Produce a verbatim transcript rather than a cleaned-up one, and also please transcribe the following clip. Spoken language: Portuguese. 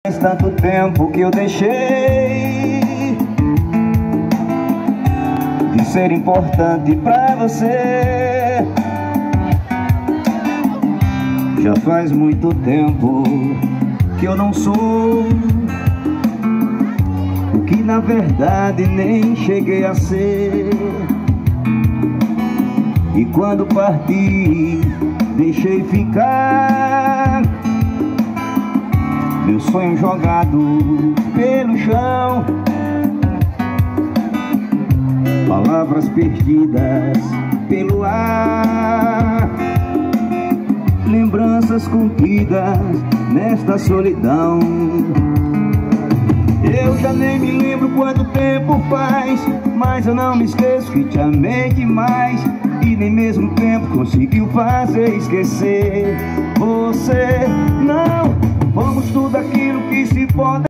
Faz tanto tempo que eu deixei de ser importante pra você. Já faz muito tempo que eu não sou o que na verdade nem cheguei a ser. E quando parti, deixei ficar meu sonho jogado pelo chão, palavras perdidas pelo ar, lembranças contidas nesta solidão. Eu já nem me lembro quanto tempo faz, mas eu não me esqueço que te amei demais. E nem mesmo o tempo conseguiu fazer esquecer você. Não, fomos tudo aquilo que se pode.